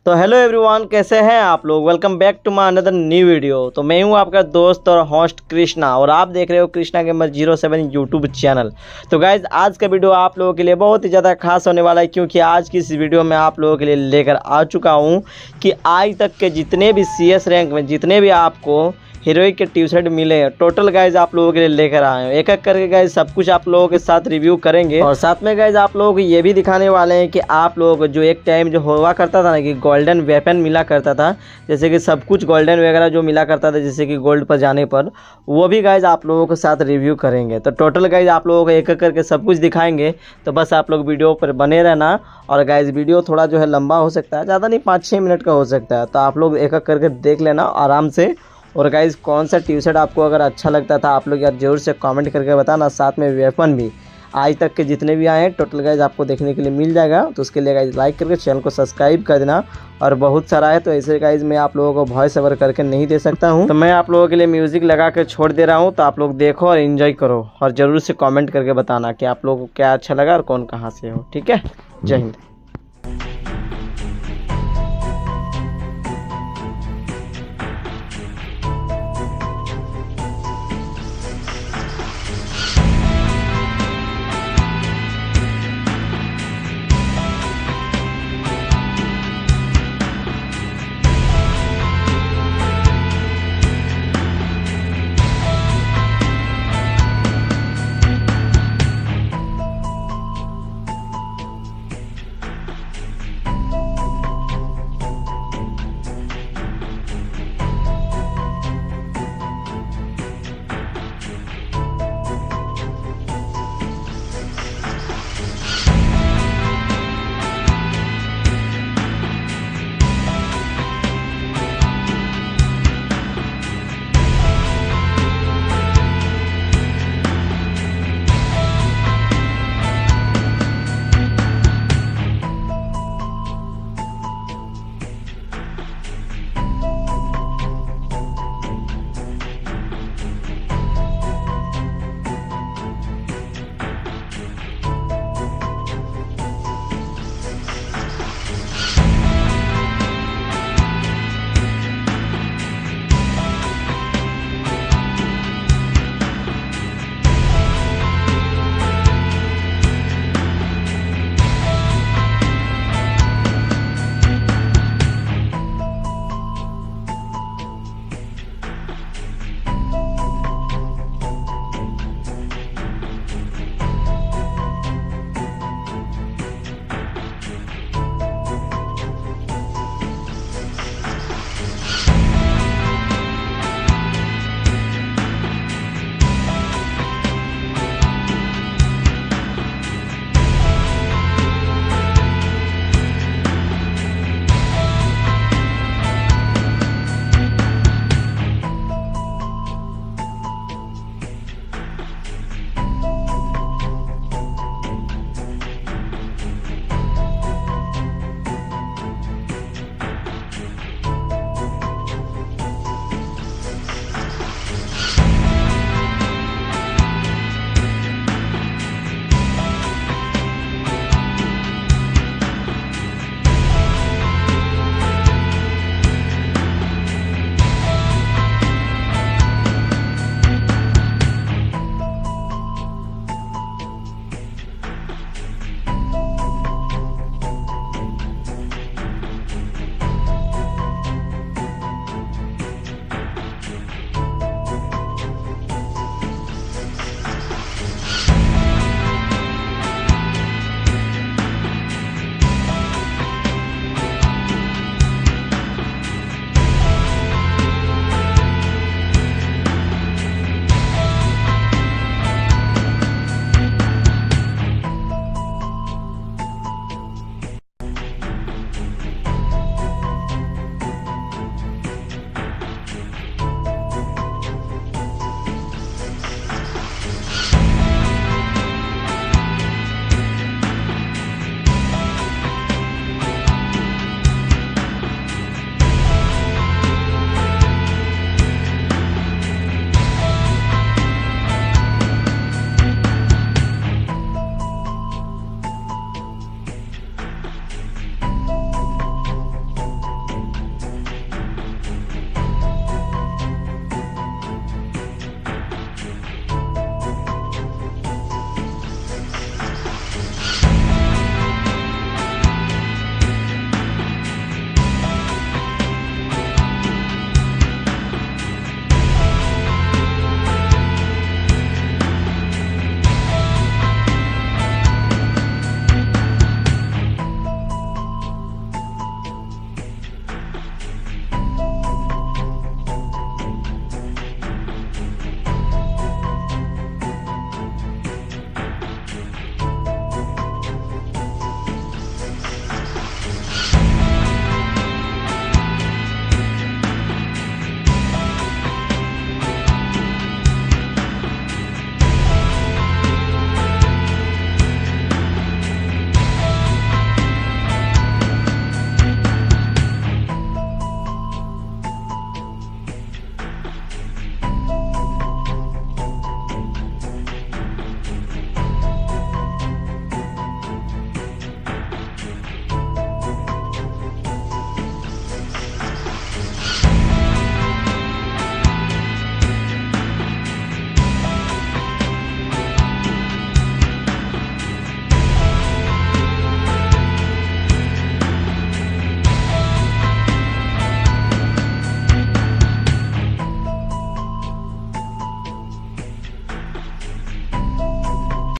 तो hello everyone, कैसे हैं आप लोग। Welcome back to my another new video. तो मैं हूं आपका दोस्त और होस्ट कृष्णा और आप देख रहे हो कृष्णा गेमर 07 यूट्यूब चैनल। तो गाइज आज का वीडियो आप लोगों के लिए बहुत ही ज़्यादा खास होने वाला है, क्योंकि आज की इस वीडियो में आप लोगों के लिए लेकर आ चुका हूं कि आज तक के जितने भी CS रैंक में जितने भी आपको हीरोइक के टी शर्ट मिले हैं, टोटल गाइज आप लोगों के लिए लेकर आए हैं। एक एक करके गाइज सब कुछ आप लोगों के साथ रिव्यू करेंगे और साथ में गाइज आप लोगों को ये भी दिखाने वाले हैं कि आप लोगों को जो एक टाइम जो हुआ करता था ना कि गोल्डन वेपन मिला करता था, जैसे कि सब कुछ गोल्डन वगैरह जो मिला करता था जैसे कि गोल्ड पर जाने पर, वो भी गाइज आप लोगों के साथ रिव्यू करेंगे। तो टोटल गाइज आप लोगों को एक एक करके सब कुछ दिखाएंगे। तो बस आप लोग वीडियो पर बने रहना। और गाइज वीडियो थोड़ा जो है लंबा हो सकता है, ज़्यादा नहीं 5-6 मिनट का हो सकता है। तो आप लोग एक एक करके देख लेना आराम से। और गाइज कौन सा टी शर्ट आपको अगर अच्छा लगता था आप लोग यार ज़रूर से कमेंट करके बताना। साथ में वेपन भी आज तक के जितने भी आए हैं टोटल गाइज आपको देखने के लिए मिल जाएगा। तो उसके लिए गाइज लाइक करके चैनल को सब्सक्राइब कर देना। और बहुत सारा है तो ऐसे गाइज मैं आप लोगों को वॉइस ओवर करके नहीं दे सकता हूँ, तो मैं आप लोगों के लिए म्यूज़िक लगा के छोड़ दे रहा हूँ। तो आप लोग देखो और इन्जॉय करो और ज़रूर से कमेंट करके बताना कि आप लोगों को क्या अच्छा लगा और कौन कहाँ से हो। ठीक है, जय हिंद।